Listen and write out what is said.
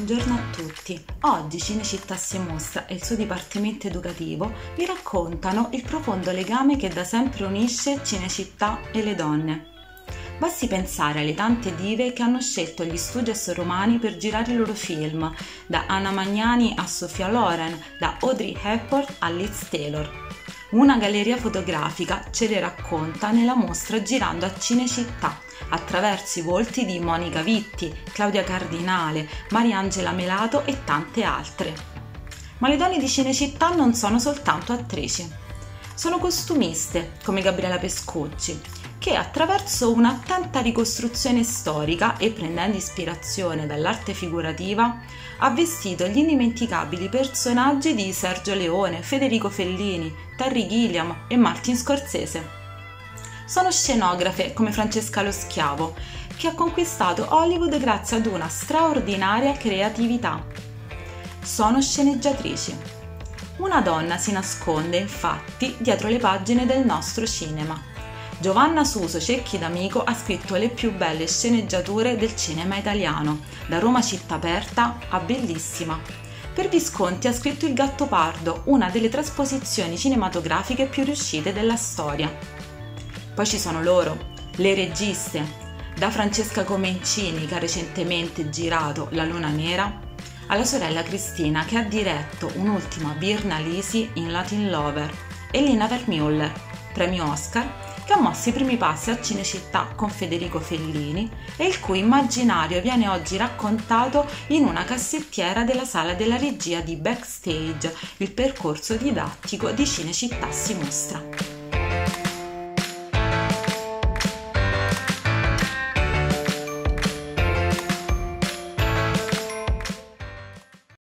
buongiorno a tutti. Oggi Cinecittà si mostra e il suo dipartimento educativo vi raccontano il profondo legame che da sempre unisce Cinecittà e le donne. Basti pensare alle tante dive che hanno scelto gli studios romani per girare i loro film, da Anna Magnani a Sophia Loren, da Audrey Hepburn a Liz Taylor. Una galleria fotografica ce le racconta nella mostra Girando a Cinecittà, attraverso i volti di Monica Vitti, Claudia Cardinale, Mariangela Melato e tante altre. Ma le donne di Cinecittà non sono soltanto attrici, sono costumiste come Gabriela Pescucci, che attraverso un'attenta ricostruzione storica e prendendo ispirazione dall'arte figurativa ha vestito gli indimenticabili personaggi di Sergio Leone, Federico Fellini, Terry Gilliam e Martin Scorsese. Sono scenografe come Francesca Lo Schiavo, che ha conquistato Hollywood grazie ad una straordinaria creatività. Sono sceneggiatrici. Una donna si nasconde, infatti, dietro le pagine del nostro cinema. Giovanna Suso Cecchi D'Amico ha scritto le più belle sceneggiature del cinema italiano, da Roma città aperta a Bellissima. Per Visconti ha scritto Il Gattopardo, una delle trasposizioni cinematografiche più riuscite della storia. Poi ci sono loro, le registe, da Francesca Comencini, che ha recentemente girato La Luna Nera, alla sorella Cristina, che ha diretto un'ultima Virna Lisi in Latin Lover, e Lina Vermeuler, premio Oscar, che ha mosso i primi passi a Cinecittà con Federico Fellini e il cui immaginario viene oggi raccontato in una cassettiera della sala della regia di Backstage, il percorso didattico di Cinecittà si mostra.